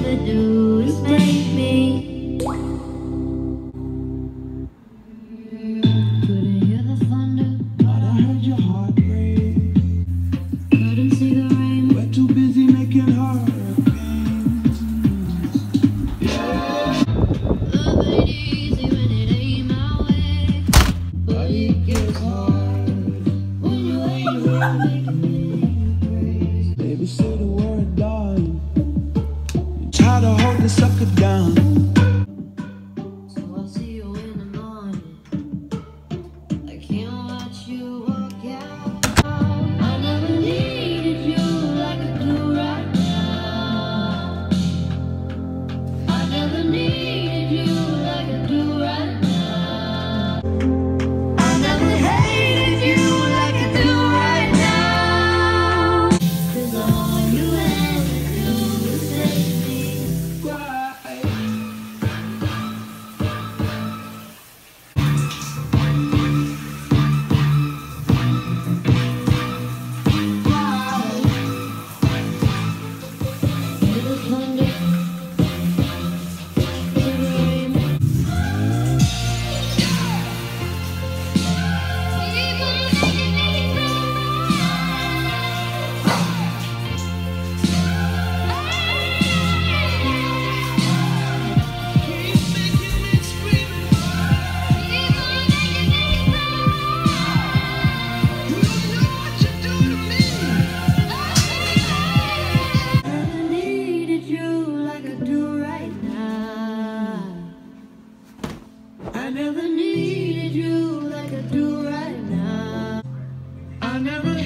to do is make me. Couldn't hear the thunder, but I heard your heart break. Couldn't see the rain, we're too busy making hurricanes. Love ain't easy when it ain't my way, but it gets hard when you ain't making me. Baby, say the word, darling. Try to hold the sucker down. So I'll see you in the morning. I can't watch you walk out. I never needed you like I do right now. I never needed you like I do right now. I never hated you like I do right now. 'Cause all you ever do is make me cry. I never needed you like I do right now. I never